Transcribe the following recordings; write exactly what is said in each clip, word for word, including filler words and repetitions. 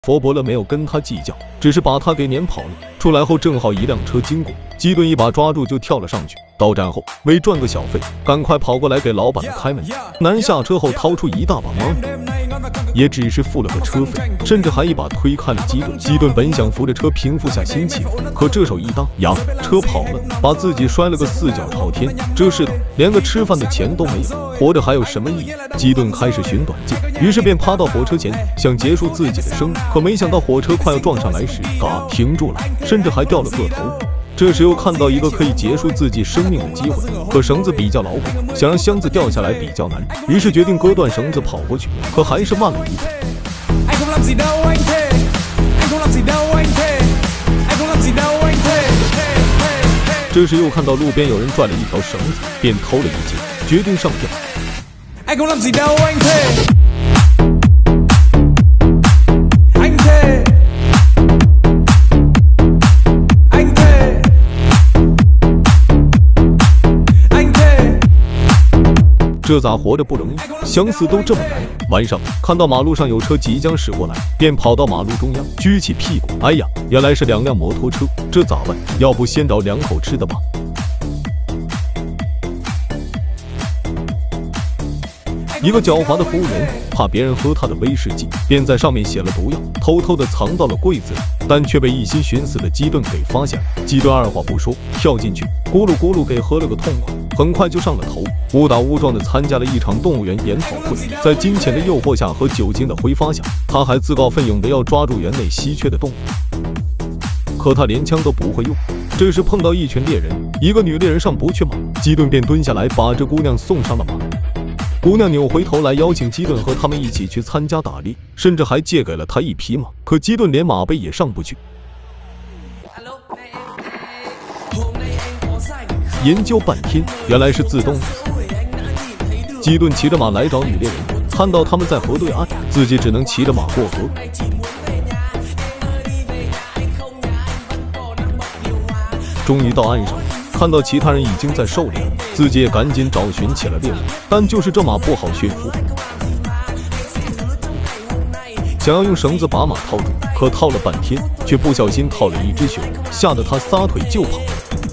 佛伯乐没有跟他计较，只是把他给撵跑了。出来后正好一辆车经过，基顿一把抓住就跳了上去。到站后为赚个小费，赶快跑过来给老板开门。男人下车后掏出一大把猫，也只是付了个车费，甚至还一把推开了基顿。基顿本想扶着车平复下心情，可这手一搭，呀，车跑了，把自己摔了个四脚朝天。这世道连个吃饭的钱都没有，活着还有什么意义？基顿开始寻短见，于是便趴到火车前想结束自己的生命，可没想到火车快要撞上来时，嘎停住了，甚至还掉了个头。这时又看到一个可以结束自己生命的机会，可绳子比较牢固，想让箱子掉下来比较难，于是决定割断绳子跑过去，可还是慢了一步。这时又看到路边有人拽了一条绳子，便偷了一截，决定上吊。这咋活着不容易？想死都这么难。晚上看到马路上有车即将驶过来，便跑到马路中央，举起屁股。哎呀，原来是两辆摩托车，这咋办？要不先找两口吃的吧。一个狡猾的服务员怕别人喝他的威士忌，便在上面写了毒药，偷偷的藏到了柜子里，但却被一心寻死的基顿给发现了。基顿二话不说跳进去，咕噜咕噜给喝了个痛快，很快就上了头，误打误撞的参加了一场动物园研讨会。在金钱的诱惑下和酒精的挥发下，他还自告奋勇的要抓住园内稀缺的动物，可他连枪都不会用。这时碰到一群猎人，一个女猎人上不去马，基顿便蹲下来把这姑娘送上了马。姑娘扭回头来邀请基顿和他们一起去参加打猎，甚至还借给了他一匹马，可基顿连马背也上不去。研究半天，原来是自动的。基顿骑着马来找女猎人，看到他们在河对岸，自己只能骑着马过河。终于到岸上，看到其他人已经在狩猎，自己也赶紧找寻起了猎物，但就是这马不好驯服，想要用绳子把马套住，可套了半天，却不小心套了一只熊，吓得他撒腿就跑。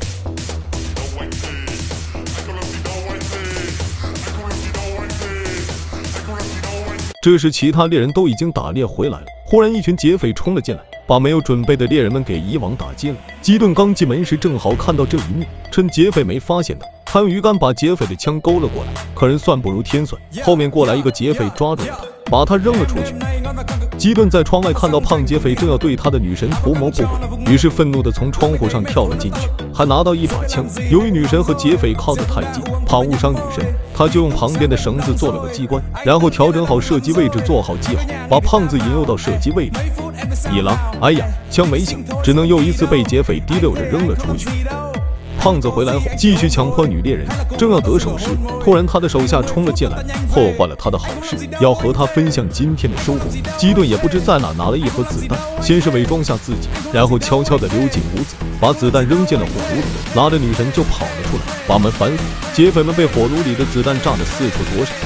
这时其他猎人都已经打猎回来了，忽然一群劫匪冲了进来，把没有准备的猎人们给一网打尽了。基顿刚进门时正好看到这一幕，趁劫匪没发现他，他用鱼竿把劫匪的枪勾了过来，可人算不如天算，后面过来一个劫匪抓住了他，把他扔了出去。基顿在窗外看到胖劫匪正要对他的女神图谋不轨，于是愤怒地从窗户上跳了进去，还拿到一把枪。由于女神和劫匪靠得太近，怕误伤女神，他就用旁边的绳子做了个机关，然后调整好射击位置，做好记号，把胖子引诱到射击位里。一拉，哎呀，枪没响，只能又一次被劫匪提溜着扔了出去。胖子回来后继续强迫女猎人，正要得手时，突然他的手下冲了进来，破坏了他的好事，要和他分享今天的收获。基顿也不知在哪拿了一盒子弹，先是伪装下自己，然后悄悄地溜进屋子，把子弹扔进了火炉里，拿着女神就跑了出来，把门反锁。劫匪们被火炉里的子弹炸得四处躲闪。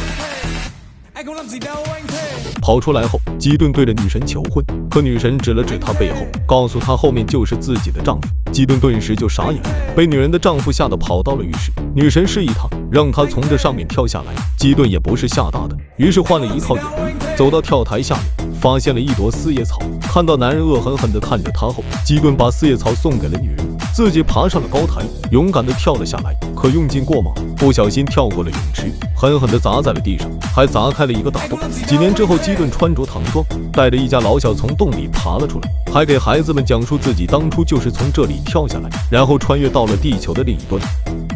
跑出来后，基顿对着女神求婚，可女神指了指他背后，告诉他后面就是自己的丈夫。基顿顿时就傻眼了，被女人的丈夫吓得跑到了浴室。女神示意他让他从这上面跳下来，基顿也不是吓大的，于是换了一套泳衣，走到跳台下面，发现了一朵四叶草。看到男人恶狠狠地看着他后，基顿把四叶草送给了女人，自己爬上了高台，勇敢地跳了下来，可用劲过猛，不小心跳过了泳池，狠狠地砸在了地上，还砸开了一个大洞。几年之后，基顿穿着唐装，带着一家老小从洞里爬了出来，还给孩子们讲述自己当初就是从这里跳下来，然后穿越到了地球的另一端。